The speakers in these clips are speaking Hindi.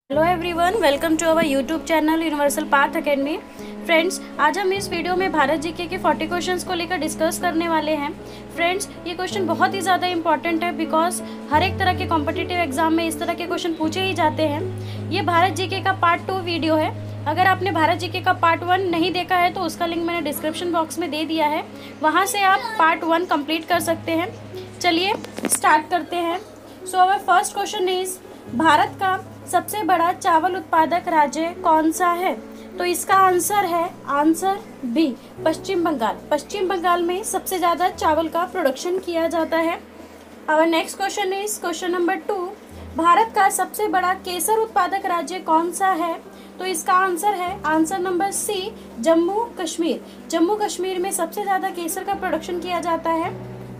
Hello everyone, welcome to our YouTube channel universal path academy. Friends, आज हम इस वीडियो में भारत जीके के 40 क्वेश्चंस को लेकर डिस्कस करने वाले हैं। फ्रेंड्स, ये क्वेश्चन बहुत ही ज़्यादा इंपॉर्टेंट है बिकॉज हर एक तरह के कॉम्पिटिटिव एग्जाम में इस तरह के क्वेश्चन पूछे ही जाते हैं। ये भारत जीके का पार्ट 2 वीडियो है। अगर आपने भारत जीके का पार्ट 1 नहीं देखा है तो उसका लिंक मैंने डिस्क्रिप्शन बॉक्स में दे दिया है, वहाँ से आप पार्ट 1 कंप्लीट कर सकते हैं। चलिए स्टार्ट करते हैं। So our first question is, Bharat का सबसे बड़ा चावल उत्पादक राज्य कौन सा है? तो इसका आंसर है आंसर बी, पश्चिम बंगाल। पश्चिम बंगाल में सबसे ज़्यादा चावल का प्रोडक्शन किया जाता है। Our next question is question number 2, Bharat का सबसे बड़ा केसर उत्पादक राज्य कौन सा है? तो इसका आंसर है answer number C, Jammu Kashmir. Jammu Kashmir में सबसे ज़्यादा केसर का प्रोडक्शन किया जाता है।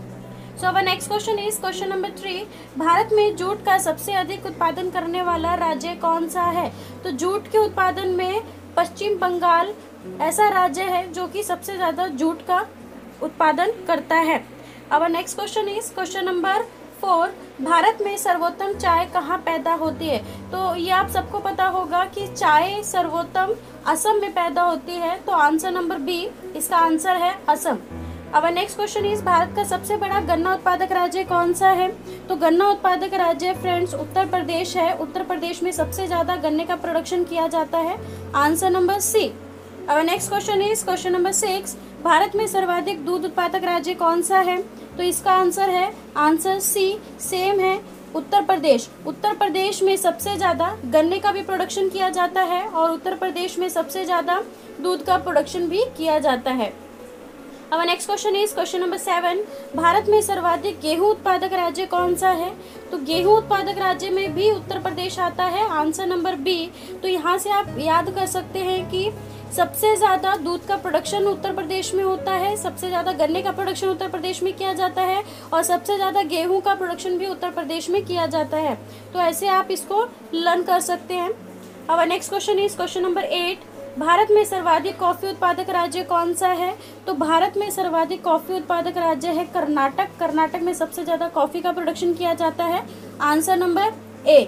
So our next question is question number 3, Bharat में जूट का सबसे अधिक उत्पादन करने वाला राज्य कौन सा है? तो जूट के उत्पादन में पश्चिम बंगाल ऐसा राज्य है जो कि सबसे ज़्यादा जूट का उत्पादन करता है। Our next question is question number 4, Bharat में सर्वोत्तम चाय कहाँ पैदा होती है? तो ये आप सबको पता होगा कि चाय सर्वोत्तम असम में पैदा होती है। तो आंसर नंबर बी, इसका आंसर है असम। अब नेक्स्ट क्वेश्चन इज, भारत का सबसे बड़ा गन्ना उत्पादक राज्य कौन सा है? तो गन्ना उत्पादक राज्य फ्रेंड्स उत्तर प्रदेश है। उत्तर प्रदेश में सबसे ज़्यादा गन्ने का प्रोडक्शन किया जाता है। Answer number C. अब next question is question number 6, Bharat में सर्वाधिक दूध उत्पादक राज्य कौन सा है? तो इसका आंसर है आंसर सी, सेम है, उत्तर प्रदेश। उत्तर प्रदेश में सबसे ज़्यादा गन्ने का भी प्रोडक्शन किया जाता है और उत्तर प्रदेश में सबसे ज़्यादा दूध का प्रोडक्शन भी किया जाता है। अब next question is question number 7, Bharat में सर्वाधिक गेहूं उत्पादक राज्य कौन सा है? तो गेहूं उत्पादक राज्य में भी उत्तर प्रदेश आता है। Answer number B. तो यहाँ से आप याद कर सकते हैं कि सबसे ज़्यादा दूध का प्रोडक्शन उत्तर प्रदेश में होता है, सबसे ज़्यादा गन्ने का प्रोडक्शन उत्तर प्रदेश में किया जाता है और सबसे ज़्यादा गेहूँ का प्रोडक्शन भी उत्तर प्रदेश में किया जाता है। तो ऐसे आप इसको लर्न कर सकते हैं। अब next question is question number 8, Bharat में सर्वाधिक कॉफ़ी उत्पादक राज्य कौन सा है? तो भारत में सर्वाधिक कॉफ़ी उत्पादक राज्य है कर्नाटक। कर्नाटक में सबसे ज़्यादा कॉफ़ी का प्रोडक्शन किया जाता है। Answer number A.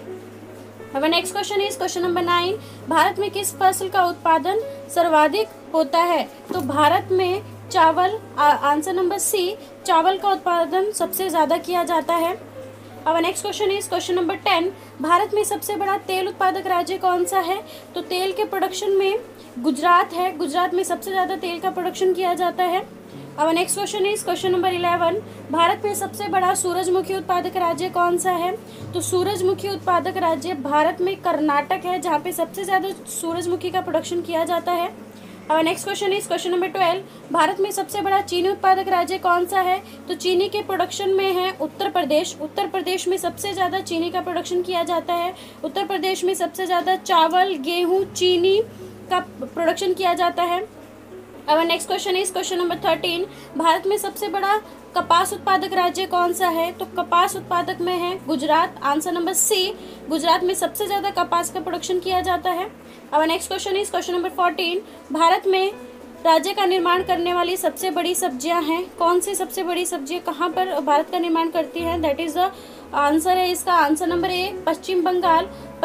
अब next question is question number 9, Bharat में किस फसल का उत्पादन सर्वाधिक होता है? तो भारत में चावल, आंसर नंबर सी, चावल का उत्पादन सबसे ज़्यादा किया जाता है। अब next question is question number 10, Bharat में सबसे बड़ा तेल उत्पादक राज्य कौन सा है? तो तेल के प्रोडक्शन में गुजरात है। गुजरात में सबसे ज़्यादा तेल का प्रोडक्शन किया जाता है। अब next question is question number 11, Bharat में सबसे बड़ा सूरजमुखी उत्पादक राज्य कौन सा है? तो सूरजमुखी उत्पादक राज्य भारत में कर्नाटक है, जहाँ पे सबसे ज़्यादा सूरजमुखी का प्रोडक्शन किया जाता है। अब next question is question number 12, Bharat में सबसे बड़ा चीनी उत्पादक राज्य कौन सा है? तो चीनी के प्रोडक्शन में है उत्तर प्रदेश। उत्तर प्रदेश में सबसे ज़्यादा चीनी का प्रोडक्शन किया जाता है। उत्तर प्रदेश में सबसे ज़्यादा चावल, गेहूँ, चीनी का प्रोडक्शन किया जाता है। अब next question is question number 13, Bharat में सबसे बड़ा कपास उत्पादक राज्य कौन सा है? तो कपास उत्पादक में है Gujarat. Answer number C, Gujarat में सबसे ज़्यादा कपास का प्रोडक्शन किया जाता है। अब next question is question number 14, Bharat में राज्य का निर्माण करने वाली सबसे बड़ी सब्जियां हैं। कौन सी सबसे बड़ी सब्जियां कहाँ पर भारत का निर्माण करती हैं? दैट इज द आंसर है इसका answer number A, Paschim Bangal.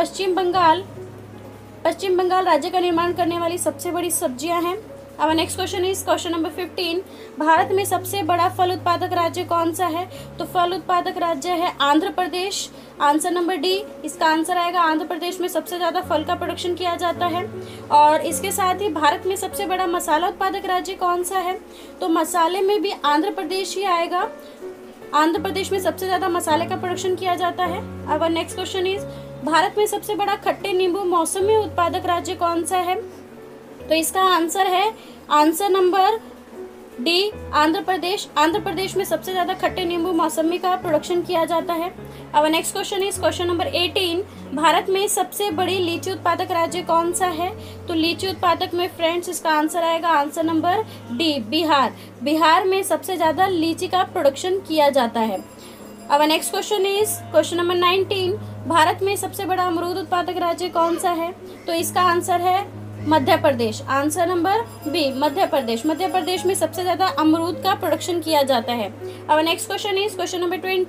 Paschim Bangal राज्य का निर्माण करने वाली सबसे बड़ी सब्जियां हैं। अब next question is question number 15, Bharat में सबसे बड़ा फल उत्पादक राज्य कौन सा है? तो फल उत्पादक राज्य है Andhra Pradesh. Answer number D, इसका आंसर आएगा आंध्र प्रदेश में सबसे ज़्यादा फल का प्रोडक्शन किया जाता है। और इसके साथ ही भारत में सबसे बड़ा मसाला उत्पादक राज्य कौन सा है? तो मसाले में भी आंध्र प्रदेश ही आएगा। आंध्र प्रदेश में सबसे ज़्यादा मसाले का प्रोडक्शन किया जाता है। अब नेक्स्ट क्वेश्चन इज, भारत में सबसे बड़ा खट्टे नींबू मौसमी उत्पादक राज्य कौन सा है? तो इसका आंसर है answer number D, Andhra Pradesh. Andhra Pradesh में सबसे ज़्यादा खट्टे नींबू मौसमी का प्रोडक्शन किया जाता है। अब next question is question number 18, Bharat में सबसे बड़ी लीची उत्पादक राज्य कौन सा है? तो लीची उत्पादक में फ्रेंड्स इसका आंसर आएगा answer number D, Bihar. Bihar में सबसे ज़्यादा लीची का प्रोडक्शन किया जाता है। अब next question is question number 19, Bharat में सबसे बड़ा अमरूद उत्पादक राज्य कौन सा है? तो इसका आंसर है Madhya Pradesh. Answer number B, Madhya Pradesh. Madhya Pradesh में सबसे ज़्यादा अमरूद का प्रोडक्शन किया जाता है। अब next question is question number 20,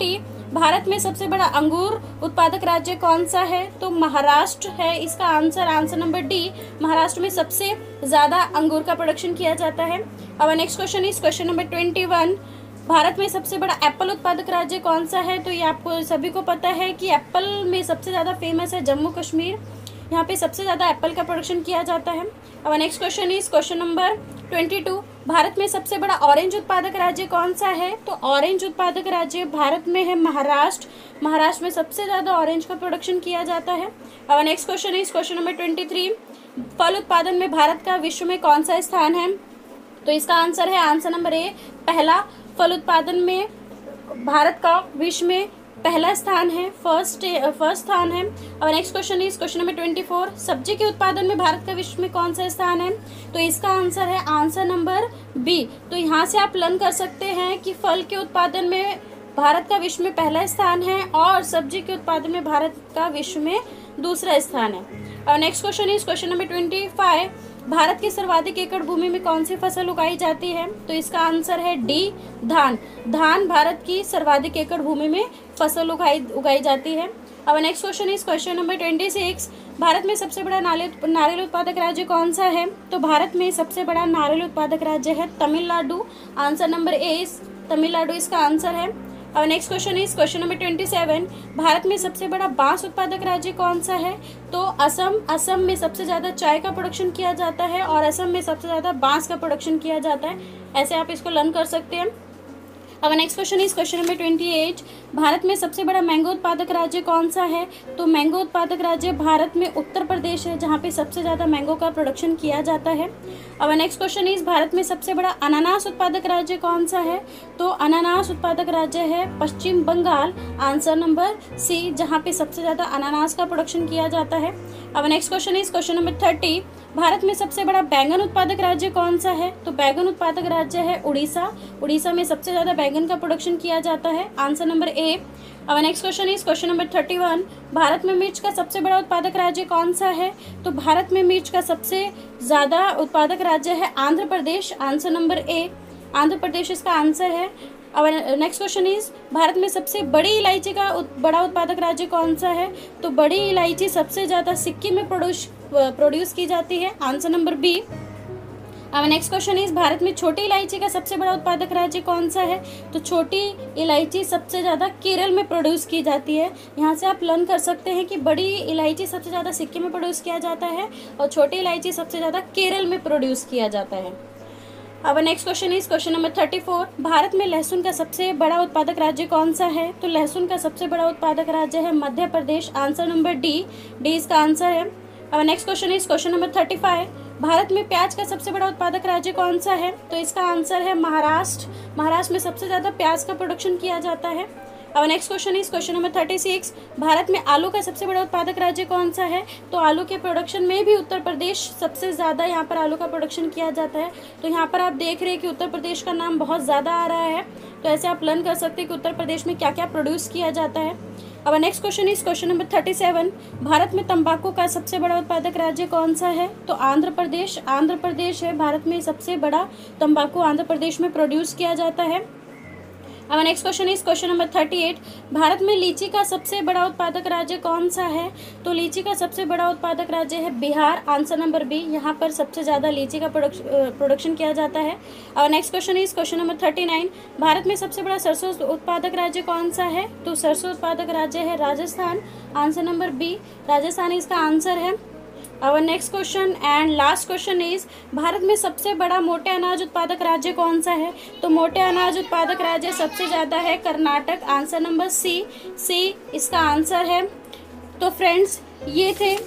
Bharat में सबसे बड़ा अंगूर उत्पादक राज्य कौन सा है? तो महाराष्ट्र है इसका आंसर नंबर डी। महाराष्ट्र में सबसे ज़्यादा अंगूर का प्रोडक्शन किया जाता है। अब next question is question number 21। Bharat में सबसे बड़ा एप्पल उत्पादक राज्य कौन सा है? तो ये आपको सभी को पता है कि एप्पल में सबसे ज़्यादा फेमस है जम्मू कश्मीर। यहाँ पे सबसे ज़्यादा एप्पल का प्रोडक्शन किया जाता है। अब next question is question number 22। Bharat में सबसे बड़ा ऑरेंज उत्पादक राज्य कौन सा है? तो ऑरेंज उत्पादक राज्य भारत में है महाराष्ट्र। महाराष्ट्र में सबसे ज़्यादा ऑरेंज का प्रोडक्शन किया जाता है। अब next question is question number 23। फल उत्पादन में भारत का विश्व में कौन सा स्थान है? तो इसका आंसर है आंसर नंबर ए, पहला। फल उत्पादन में भारत का विश्व में पहला स्थान है, फर्स्ट स्थान है। और next question is question number 24। सब्जी के उत्पादन में भारत का विश्व में कौन सा स्थान है? तो इसका आंसर है आंसर नंबर बी। तो यहाँ से आप लर्न कर सकते हैं कि फल के उत्पादन में भारत का विश्व में पहला स्थान है और सब्जी के उत्पादन में भारत का विश्व में दूसरा स्थान है। और next question is question number 25। Bharat की सर्वाधिक एकड़ भूमि में कौन सी फसल उगाई जाती है? तो इसका आंसर है डी, धान। धान भारत की सर्वाधिक एकड़ भूमि में फसल उगाई जाती है। अब next question is question number 26। Bharat में सबसे बड़ा नारियल उत्पादक राज्य कौन सा है? तो भारत में सबसे बड़ा नारियल उत्पादक राज्य है Tamil Nadu. Answer number A, Tamil Nadu इसका आंसर है। और next question is question number 27। Bharat में सबसे बड़ा बांस उत्पादक राज्य कौन सा है? तो असम। असम में सबसे ज़्यादा चाय का प्रोडक्शन किया जाता है और असम में सबसे ज़्यादा बांस का प्रोडक्शन किया जाता है। ऐसे आप इसको लर्न कर सकते हैं। अब next question is question number 28। Bharat में सबसे बड़ा मैंगो उत्पादक राज्य कौन सा है? तो मैंगो उत्पादक राज्य भारत में उत्तर प्रदेश है, जहाँ पे सबसे ज़्यादा मैंगो का प्रोडक्शन किया जाता है। अब नेक्स्ट क्वेश्चन इज भारत में सबसे बड़ा अनानास उत्पादक राज्य कौन सा है? तो अनानास उत्पादक राज्य है Paschim Bangal. Answer number C, जहाँ पे सबसे ज़्यादा अनानास का प्रोडक्शन किया जाता है। अब next question is question number 30। Bharat में सबसे बड़ा बैंगन उत्पादक राज्य कौन सा है? तो बैंगन उत्पादक राज्य है उड़ीसा। उड़ीसा में सबसे ज़्यादा बैंगन का प्रोडक्शन किया जाता है। Answer number A. अब next question is question number 31। Bharat में मिर्च का सबसे बड़ा उत्पादक राज्य कौन सा है? तो भारत में मिर्च का सबसे ज़्यादा उत्पादक राज्य है Andhra Pradesh. Answer number A, Andhra Pradesh इसका आंसर है। अब नेक्स्ट क्वेश्चन इज भारत में सबसे बड़ी इलायची का बड़ा उत्पादक राज्य कौन सा है? तो बड़ी इलायची सबसे ज़्यादा सिक्किम में प्रोड्यूस की जाती है। Answer number B. अब नेक्स्ट क्वेश्चन इज भारत में छोटी इलायची का सबसे बड़ा उत्पादक राज्य कौन सा है? तो छोटी इलायची सबसे ज़्यादा केरल में प्रोड्यूस की जाती है। यहाँ से आप लर्न कर सकते हैं कि बड़ी इलायची सबसे ज़्यादा सिक्किम में प्रोड्यूस किया जाता है और छोटी इलायची सबसे ज़्यादा केरल में प्रोड्यूस किया जाता है। अब next question is question number 34। Bharat में लहसुन का सबसे बड़ा उत्पादक राज्य कौन सा है? तो लहसुन का सबसे बड़ा उत्पादक राज्य है Madhya Pradesh. Answer number D, D इसका आंसर है। अब next question is question number 35। Bharat में प्याज का सबसे बड़ा उत्पादक राज्य कौन सा है? तो इसका आंसर है महाराष्ट्र। महाराष्ट्र में सबसे ज़्यादा प्याज का प्रोडक्शन किया जाता है। अब next question is question number 36। Bharat में आलू का सबसे बड़ा उत्पादक राज्य कौन सा है? तो आलू के प्रोडक्शन में भी उत्तर प्रदेश सबसे ज़्यादा यहाँ पर आलू का प्रोडक्शन किया जाता है। तो यहाँ पर आप देख रहे हैं कि उत्तर प्रदेश का नाम बहुत ज़्यादा आ रहा है। तो ऐसे आप लर्न कर सकते हैं कि उत्तर प्रदेश में क्या क्या प्रोड्यूस किया जाता है। अब next question is question number 37। Bharat में तंबाकू का सबसे बड़ा उत्पादक राज्य कौन सा है? तो आंध्र प्रदेश। आंध्र प्रदेश है भारत में सबसे बड़ा तंबाकू आंध्र प्रदेश में प्रोड्यूस किया जाता है। अब next question is question number 38। Bharat में लीची का सबसे बड़ा उत्पादक राज्य कौन सा है? तो लीची का सबसे बड़ा उत्पादक राज्य है बिहार। आंसर नंबर बी, यहाँ पर सबसे ज़्यादा लीची का प्रोडक्शन किया जाता है। और next question is question number 39। Bharat में सबसे बड़ा सरसों उत्पादक राज्य कौन सा है? तो सरसों उत्पादक राज्य है Rajasthan. Answer number B, Rajasthan इसका आंसर है। Our next question and last question is Bharat में सबसे बड़ा मोटे अनाज उत्पादक राज्य कौन सा है? तो मोटे अनाज उत्पादक राज्य सबसे ज़्यादा है Karnataka. Answer number C, C इसका आंसर है। तो फ्रेंड्स, ये थे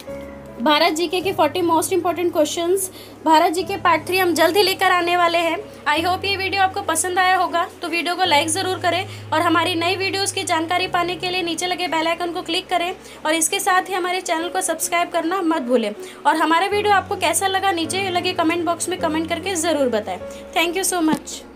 भारत जीके के 40 most important questions. Bharat GK part 3 हम जल्द ही लेकर आने वाले हैं। आई होप ये वीडियो आपको पसंद आया होगा। तो वीडियो को लाइक ज़रूर करें और हमारी नई वीडियोस की जानकारी पाने के लिए नीचे लगे बेल आइकन को क्लिक करें और इसके साथ ही हमारे चैनल को सब्सक्राइब करना मत भूलें। और हमारा वीडियो आपको कैसा लगा नीचे लगे कमेंट बॉक्स में कमेंट करके ज़रूर बताएं। Thank you so much.